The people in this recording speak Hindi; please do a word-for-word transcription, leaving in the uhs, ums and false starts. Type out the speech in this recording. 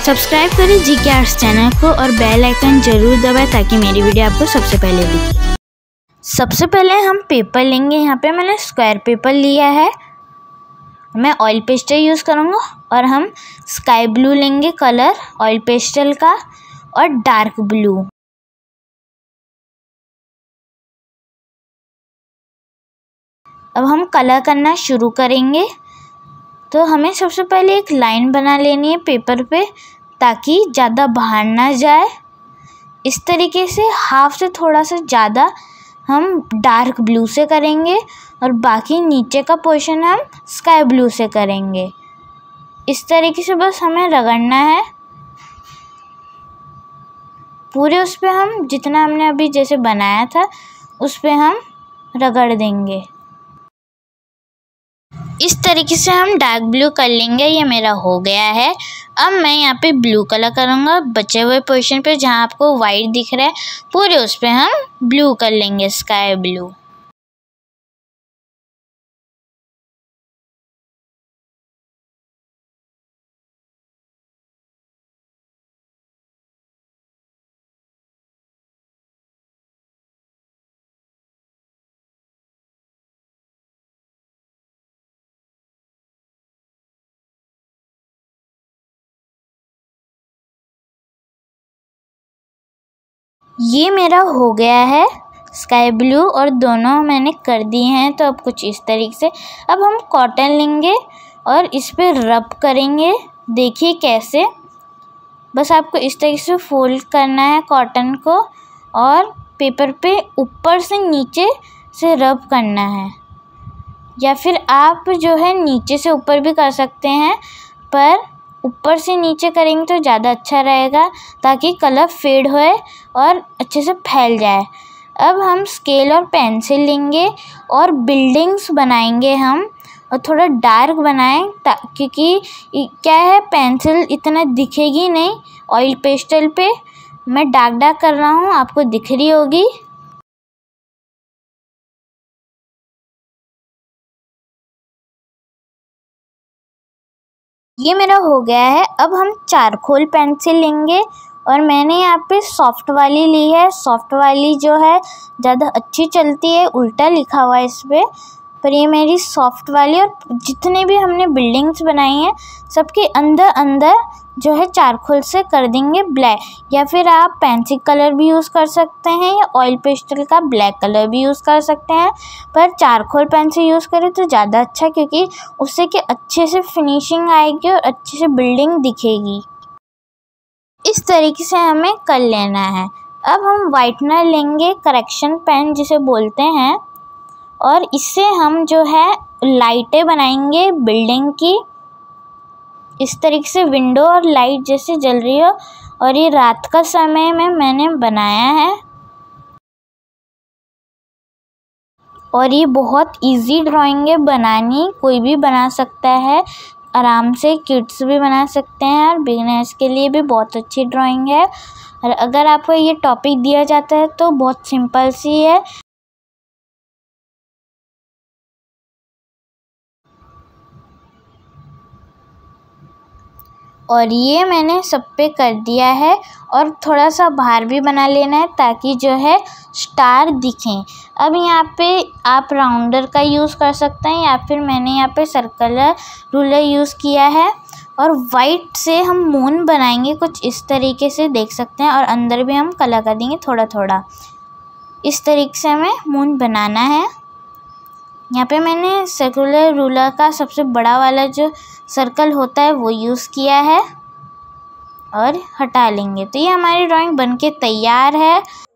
सब्सक्राइब करें जीके आर्ट्स चैनल को और बेल आइकन जरूर दबाएं ताकि मेरी वीडियो आपको सबसे पहले दिखे। सबसे पहले हम पेपर लेंगे। यहाँ पे मैंने स्क्वायर पेपर लिया है। मैं ऑयल पेस्टल यूज़ करूँगा और हम स्काई ब्लू लेंगे कलर ऑयल पेस्टल का और डार्क ब्लू। अब हम कलर करना शुरू करेंगे। तो हमें सबसे पहले एक लाइन बना लेनी है पेपर पे ताकि ज़्यादा बाहर ना जाए। इस तरीके से हाफ से थोड़ा सा ज़्यादा हम डार्क ब्लू से करेंगे और बाकी नीचे का पोर्शन हम स्काई ब्लू से करेंगे। इस तरीके से बस हमें रगड़ना है पूरे उस पे। हम जितना हमने अभी जैसे बनाया था उस पे हम रगड़ देंगे। इस तरीके से हम डार्क ब्लू कर लेंगे। ये मेरा हो गया है। अब मैं यहाँ पे ब्लू कलर करूँगा बचे हुए पोर्शन पे जहाँ आपको वाइट दिख रहा है पूरे उस पे हम ब्लू कर लेंगे, स्काई ब्लू। ये मेरा हो गया है स्काई ब्लू और दोनों मैंने कर दिए हैं। तो अब कुछ इस तरीके से अब हम कॉटन लेंगे और इस पे रब करेंगे। देखिए कैसे, बस आपको इस तरीके से फोल्ड करना है कॉटन को और पेपर पे ऊपर से नीचे से रब करना है, या फिर आप जो है नीचे से ऊपर भी कर सकते हैं, पर ऊपर से नीचे करेंगे तो ज़्यादा अच्छा रहेगा ताकि कलर फेड होए और अच्छे से फैल जाए। अब हम स्केल और पेंसिल लेंगे और बिल्डिंग्स बनाएंगे हम, और थोड़ा डार्क बनाएं क्योंकि क्या है पेंसिल इतना दिखेगी नहीं ऑयल पेस्टल पे। मैं डार्क डार्क कर रहा हूँ, आपको दिख रही होगी। ये मेरा हो गया है। अब हम चारकोल पेंसिल लेंगे और मैंने यहाँ पे सॉफ्ट वाली ली है। सॉफ्ट वाली जो है ज़्यादा अच्छी चलती है, उल्टा लिखा हुआ है इस पर, पर ये मेरी सॉफ्ट वाली। और जितने भी हमने बिल्डिंग्स बनाई हैं सबके अंदर अंदर जो है चारकोल से कर देंगे ब्लैक, या फिर आप पेंसिल कलर भी यूज़ कर सकते हैं या ऑयल पेस्टल का ब्लैक कलर भी यूज़ कर सकते हैं, पर चारकोल पेंसिल यूज़ करें तो ज़्यादा अच्छा क्योंकि उससे कि अच्छे से फिनिशिंग आएगी और अच्छे से बिल्डिंग दिखेगी। इस तरीके से हमें कर लेना है। अब हम वाइटनर लेंगे, करेक्शन पेन जिसे बोलते हैं, और इससे हम जो है लाइटें बनाएंगे बिल्डिंग की। इस तरीके से विंडो और लाइट जैसे जल रही हो, और ये रात का समय में मैंने बनाया है। और ये बहुत इजी ड्राइंग है बनानी, कोई भी बना सकता है आराम से, किड्स भी बना सकते हैं और बिगिनर्स के लिए भी बहुत अच्छी ड्राइंग है। और अगर आपको ये टॉपिक दिया जाता है तो बहुत सिंपल सी है। और ये मैंने सब पे कर दिया है और थोड़ा सा बाहर भी बना लेना है ताकि जो है स्टार दिखें। अब यहाँ पे आप राउंडर का यूज़ कर सकते हैं या फिर मैंने यहाँ पे सर्कुलर रूलर यूज़ किया है। और वाइट से हम मून बनाएंगे कुछ इस तरीके से, देख सकते हैं, और अंदर भी हम कलर कर देंगे थोड़ा थोड़ा। इस तरीके से हमें मून बनाना है। यहाँ पे मैंने सर्कुलर रूलर का सबसे बड़ा वाला जो सर्कल होता है वो यूज़ किया है और हटा लेंगे। तो ये हमारी ड्राइंग बनके तैयार है।